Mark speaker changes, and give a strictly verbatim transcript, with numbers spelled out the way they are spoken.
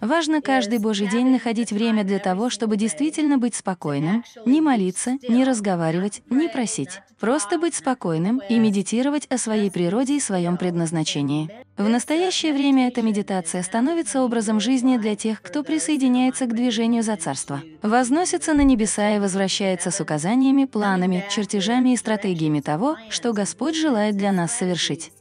Speaker 1: Важно каждый Божий день находить время для того, чтобы действительно быть спокойным, не молиться, не разговаривать, не просить. Просто быть спокойным и медитировать о своей природе и своем предназначении. В настоящее время эта медитация становится образом жизни для тех, кто присоединяется к движению за Царство, возносится на небеса и возвращается с указаниями, планами, чертежами и стратегиями того, что Господь желает для нас совершить.